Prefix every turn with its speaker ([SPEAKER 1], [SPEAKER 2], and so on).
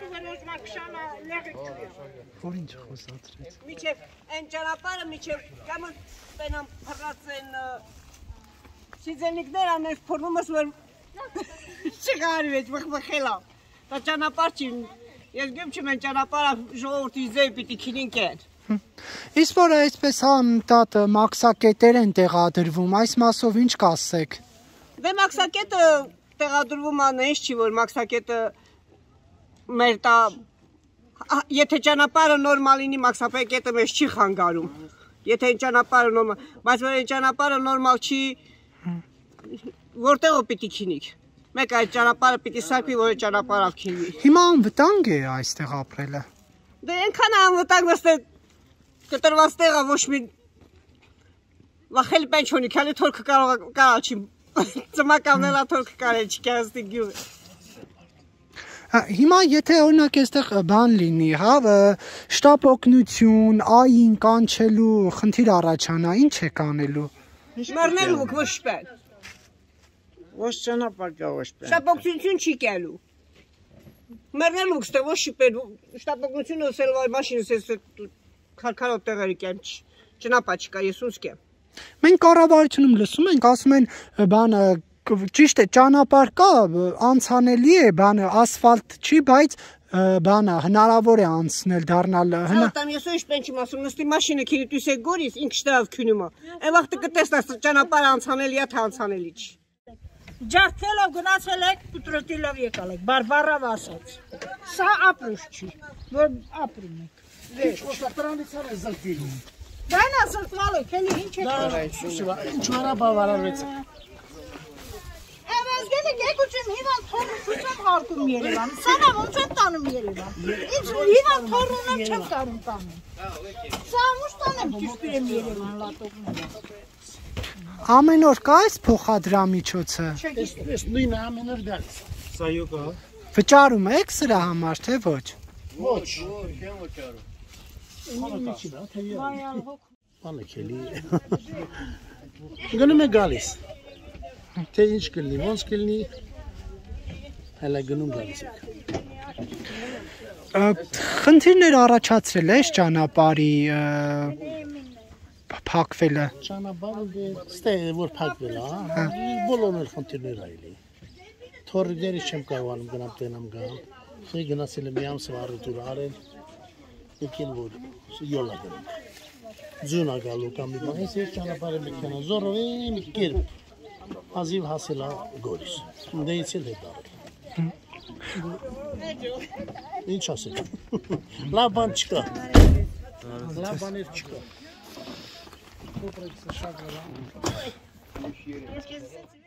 [SPEAKER 1] Որ ինչ խոսացրեց։
[SPEAKER 2] Միջև այն ճանապարհը միջև կամը բենամ փռած են սիզենիկներ անես փորվում ես որ չգարի վեճ բխելա։ Դա ճանապարհ չի։ Ես գեմ չեմ այն ճանապարհը ժողովրդի ձեի պիտի քինինքեն։
[SPEAKER 1] Իսկ որ այսպես անտատ մաքսակետեր են տեղադրվում, այս մասով ինչ կասեք։
[SPEAKER 2] Դե մաքսակետը տեղադրվում անես չի որ մաքսակետը մեր տա եթե ճանապարհը նորմալ լինի մաքսակետը մեզ չի խանգարում։ Եթե ճանապարհը նորմալ, բայց որ ճանապարհը նորմալ չի որտեղով պիտի քինիկ։ Մեկ այդ ճանապարհը պիտի սարքի որ ճանապարհով քինվի։
[SPEAKER 1] Հիմա անվտանգ է այստեղ ապրելը։
[SPEAKER 2] Դե այնքան անվտանգ է կտրված տեղը ոչ մի վախել բան չունի, քանի թորքը կարող չի ծմականելա թորքը կարել չի կաստի գյուղ։
[SPEAKER 1] Հիմա եթե օրինակ այստեղ բան լինի, հա, շտապ օգնություն, այն կանչելու խնդիր առաջանա, ինչ է կանելու։
[SPEAKER 2] Մեռնելու ոչ պեն։
[SPEAKER 3] Ոչ ճանապարհ կա ոչ պեն։
[SPEAKER 2] Շտապ օգնություն չի կելու։ Մեռնելու ստե ոչ պեն, շտապ օգնությունը սել վայ մաշինս քարքարոտ տեղերի կեմ չնապա չկա, ես ուսք եմ։
[SPEAKER 1] Մենք կառավարությունում լսում ենք, ասում են բանը ճիշտ է, ճանապարհ կա, անցանելի է, բանը ասֆալտ չի, բայց բանը հնարավոր է անցնել, դառնալ
[SPEAKER 2] Հատամ ես ոչ պեն չեմ ասում, նստի մաշինը քինի դուս է գորիս, ինքն շտավ քյունում է։ Այն վաղտը կտեսնաս ճանապարհը անցանելի է, թե անցանելի չի։ Ջարդելով գնացել եք, ուտրոտիլով եկալ եք, բարբառով ասած։ Սա ապրուշ չի, որ ապրում եք։
[SPEAKER 3] Դրանից է զլտիլում։
[SPEAKER 2] Դայնա զլտվալ եք, էլի ինչ եք։
[SPEAKER 3] Ինչ հարաբավարարվեց։
[SPEAKER 2] Եվազգել եք եկուչեմ հիվան թորում չեմ հարկում Երևան, սանա ոնց եմ տանում Երևան։ Ինչ հիվան թորում եմ չեմ տարում տանում։ Սա ոնց տանեմ ճիշտ եմ Երևան լատողում։
[SPEAKER 1] Ամեն օր կա այս փոխադրամիջոցը։
[SPEAKER 3] Ես նույնը ամեն օր գալիս։ Սա յուկա։
[SPEAKER 1] Վճարում եք սրա համար, թե ոչ։
[SPEAKER 3] Ոչ։ Չեմ վճարում։ Բանը քելի։ Գնում է գալիս։ Թե ինչ կլինի, ոնց կլինի։ Հələ գնում գալիս եք։
[SPEAKER 1] Խնդիրներ առաջացրել է ճանապարհի փակվելը։
[SPEAKER 3] Ճանապարհը ստե որ փակվել է, հա։ Բոլորն էլ խնդիրներ այլի։ Թորիների չեմ կարողանում գնամ տենամ գամ։ Խի գնացել եմ միամ սվարուտուր արել։ Եկին որ յոլա գնում։ Ձունա գալու կամ մի բան, ես ճանապարհը մեքենա զորովի մի կերպ ազիվ հասելա գորիս։ Դեից էլ հետ արել։ Ինչ ասել։ Լավ բան չկա։ Լավ բաներ չկա։ Կոպրեքսը շագալա։